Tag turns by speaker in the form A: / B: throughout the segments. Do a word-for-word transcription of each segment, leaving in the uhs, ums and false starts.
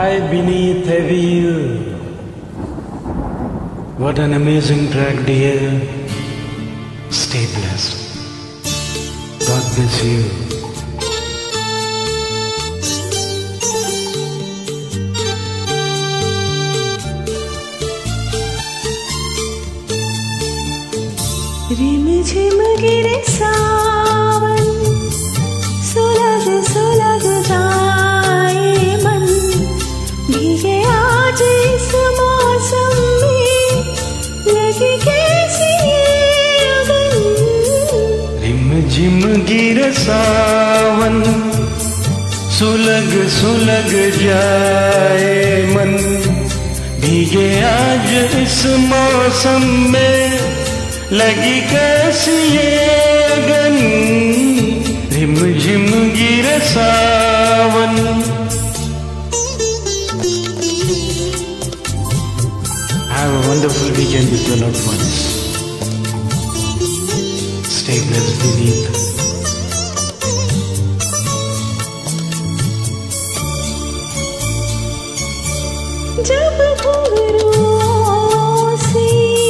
A: Hi beneath heavy you. What an amazing track, dear. Stay blessed. God bless you.
B: रिम झिम गिरे सावन, सुलग सुलग जाए मन, भीगे आज इस मौसम में, लगी कैसी ये अगन।
A: रिम झिम गिरे सावन, सुलग सुलग जाए मन, भीगे आज इस मौसम में, लगी कैसी ये अगन। रिम झिम गिरे सावन। Have a wonderful weekend with your loved ones. Stay blessed beneath.
B: जब घुंघरूओं से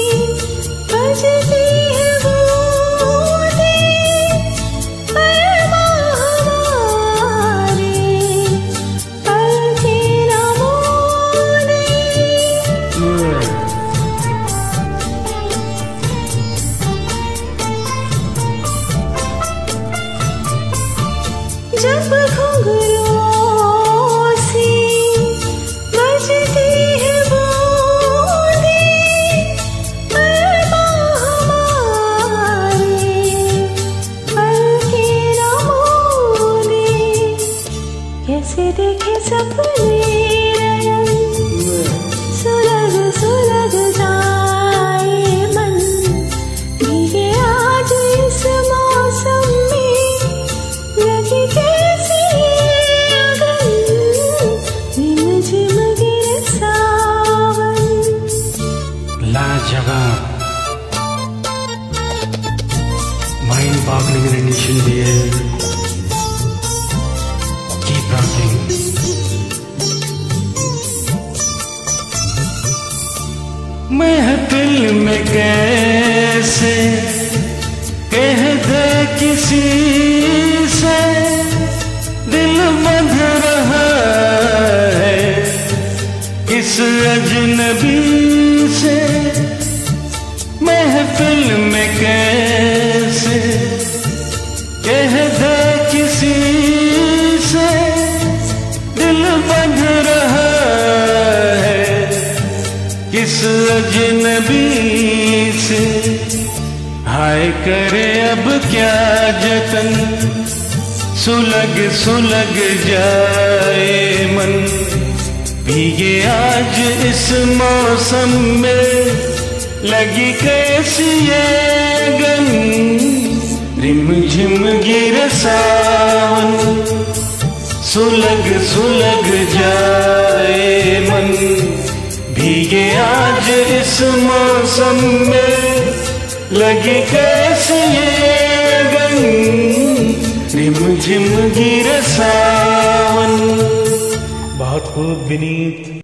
B: बजती है बूंदें, अरमां हमारे पलकें न मोड़ें। जब घुंघरूओं से बजती है बूंदें, अरमां हमारे पलकें न मोड़ें। कैसे देखे सपने नयन, सुलग सुलग जाए मन, भीगे आज इस मौसम में, लगी कैसी ये अगन। रिम झिम गिरे सावन।
A: लाजवाब, mind-boggling rendition, dear. Keep rocking. महफिल में कैसे कह दे किसी से, दिल बंध रहा है इस अजनबी से। महफिल में कैसे कह दे किसी से, दिल बंध रहा है किस अजनबी से। हाय करे अब क्या जतन, सुलग सुलग जाए मन, भीगे आज इस मौसम में, लगी कैसी ये अगन। रिम झिम गिरे सावन, सुलग सुलग जाए मन, भीगे आज इस मौसम में, लगी कैसी ये अगन। रिम झिम गिरे सावन। बहुत खूब विनीत।